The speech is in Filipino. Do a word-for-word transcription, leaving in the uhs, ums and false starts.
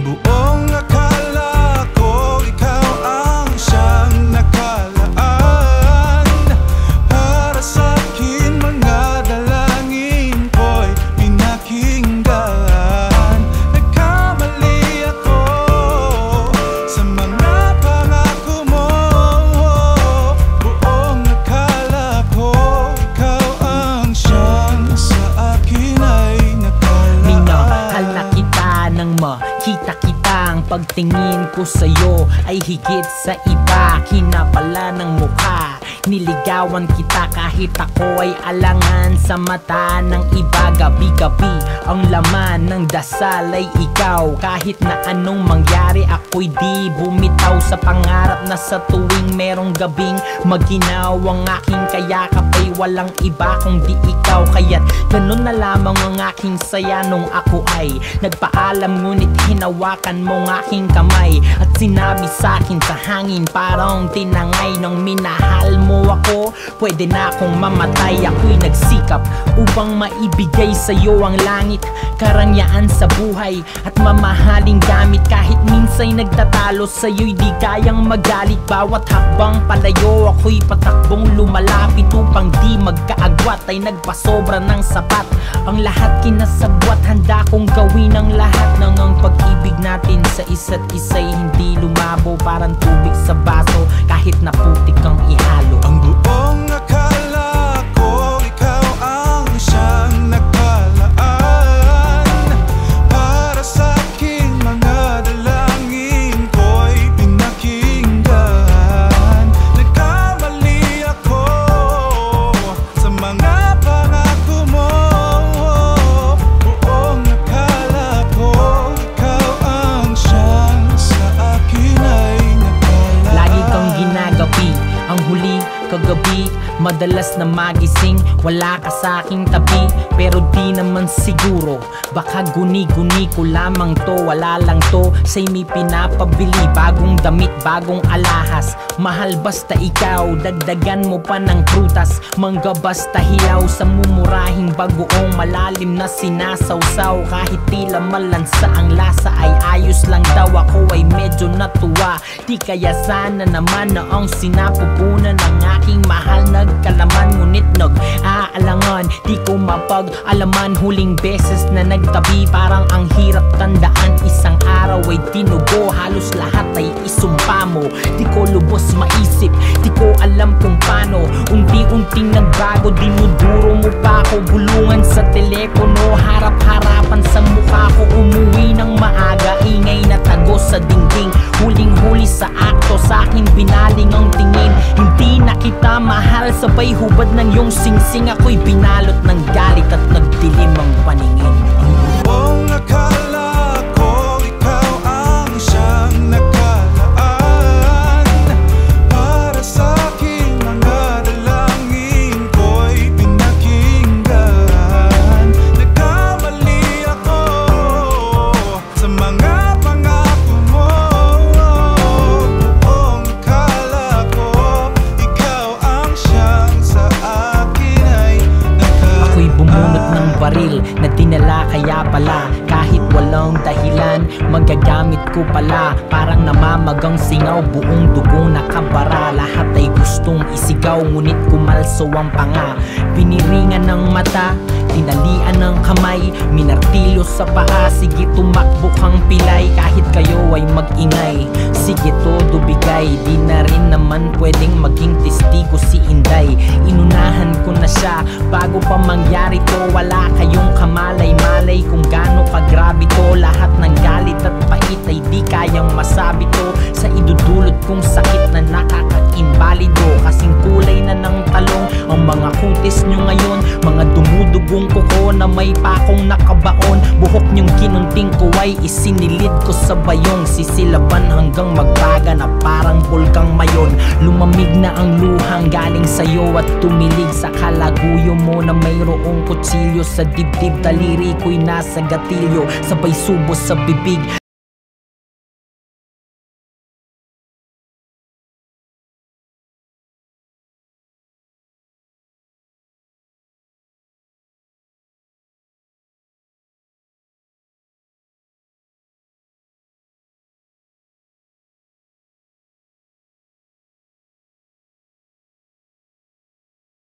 buong akala ko ikaw ang siyang nakalaan. Para sa'kin mga dalangin ko'y pinakinggan. Nagkamali ako sa mga pangako mo. Buong akala ko ikaw ang siyang sa akin ay nakalaan. Minahal na kita nang makita kita. Ang pagtingin ko sa'yo ay higit sa iba. Kinapala ng mukha, niligawan kita kahit ako ay alangan sa mata ng iba. Gabi-gabi ang laman ng dasal ay ikaw. Kahit na anong mangyari ako'y di bumitaw sa pangarap na sa tuwing merong gabing maginaw ang aking kayakap ay walang iba kundi ikaw. Kaya't ganun na lamang ang aking saya nung ako ay nagpaalam, ngunit hinawakan mo ang aking kamay at sinabi sa'kin sa hangin parang tinangay. Nang minahal mo ako, pwede na akong mamatay. Ako'y nagsikap upang maibigay sa'yo ang langit, karangyaan sa buhay at mamahaling gamit. Kahit minsa'y nagtatalo sa'yo'y di kayang magalit. Bawat hakbang palayo ako'y patakbong lumalapit upang di magkaagwat ay nagpasobra ng sapat. Ang lahat kinasabwat, handa kong gawin ang lahat nang ang pag-ibig natin sa isa't isa'y hindi lumabo parang tubig sa baso kahit na putik kang ihalo. Ang buong akala ko ikaw ang siyang nakalaan. Para sa'king mga dalangin ko'y pinakinggan. Nagkamali ako sa mga pangako mo. Buong akala ko ikaw ang siyang sa akin ay nakalaan. Lagi kang ginagapi, ang huli kagabi, madalas na magising, wala ka sa aking tabi. Pero di naman siguro, baka guni-guni ko lamang to. Wala lang to, sa'y may pinapabili, bagong damit, bagong alahas. Mahal basta ikaw, dagdagan mo pa ng prutas. Mangga basta hilaw sa mumurahing bagoong malalim na sinasawsaw. Kahit tila malansa ang lasa ay ayos lang daw. Ako ay medyo natuwa, di kaya sana naman na ang sinapupunan ng aking mahal nagkalaman. Ngunit nag-aalangan, di ko mapag-alaman. Huling beses na nagtabi, parang ang hirap tandaan. Isang araw ay tinugo, halos lahat ay isumpa mo. Di ko lubos maisip, di ko alam kung paano. Unti-unting nagbago, dinuduro mo pa ako. Bulungan sa telepono, harap-harapan sa mukha ko. Umuwi ng maaga, ingay na tago sa dingding. Huling-huli sa akto, sa'kin binaling ang tingin. Hindi na kita mahal, sabay hubad ng iyong singsing. Ako'y binalot ng galit at nagdilim ang paningin. Buong akala ko ikaw ang siyang nakalaan. Para sa'king mga dalangin ko'y pinakinggan. Nagkamali ako sa mga pangako mo. Buong akala ko ikaw ang siyang sa akin ay nakalaan. Ako'y bumunot ng baril na dinala kaya pala. Kahit walang dahilan, magagamit ko pala. Parang namamagang singaw, buong dugong nakabara. Lahat ay gustong isigaw, ngunit kumalso ang panga. Piniringan ng mata, tinalian ng kamay, minartilyo sa paa. Sige tumakbo kang pilay, kahit kayo ay mag-ingay. Sige todo bigay, di na rin naman pwedeng maging testigo si Inday. Inunahan ko na siya bago pa mangyari to. Wala kayong kamalay-malay kung gaano kagrabe to. Lahat ng galit at pait ay di kayang masabi to. Sa idudulot kong sakit na nakaka-invalido. Kasing kulay na ng talong ang mga kutis nyo ngayon. Mga dumudugong kuko na may pakong nakabaon. Buhok nyong kinunting ko ay isinilid ko sa bayong. Sisilaban hanggang magbaga na parang bulkang mayon. Lumamig na ang luhang galing sa'yo at tumilig sa kalaguyo mo na mayroong kutsilyo sa dibdib. Daliri ko'y nasa gatilyo, sabay subos sa bibig.